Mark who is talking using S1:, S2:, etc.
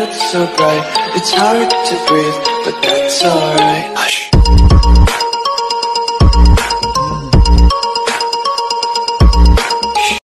S1: world so bright, it's hard to breathe, but that's alright. Hush.